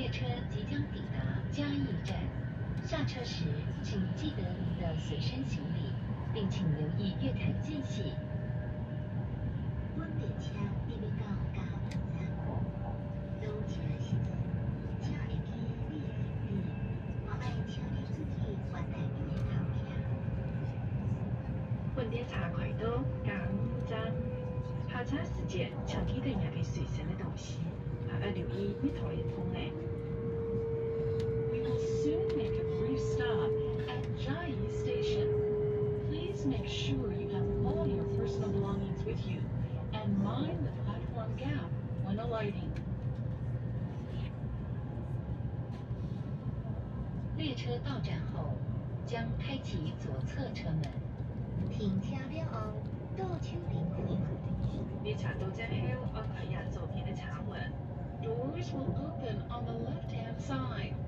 列车即将抵达嘉义站，下车时请记得您的随身行李，并请留意月台间隙。 本列车已到嘉义站，到车时阵，请会记你的行李，我爱请你注意月台边的头徛。 本列车快到嘉义站，下车时间请记得你的随身的东西，还要留意月台的风呢。 We will soon make a brief stop at Jai Station. Please make sure you have all your personal belongings with you and mind the platform gap when alighting. 列车到站后，将开启左侧车门。 停车了后，倒手离开。 列车到站后，按开右左边的车门。 Doors will open on the left-hand side.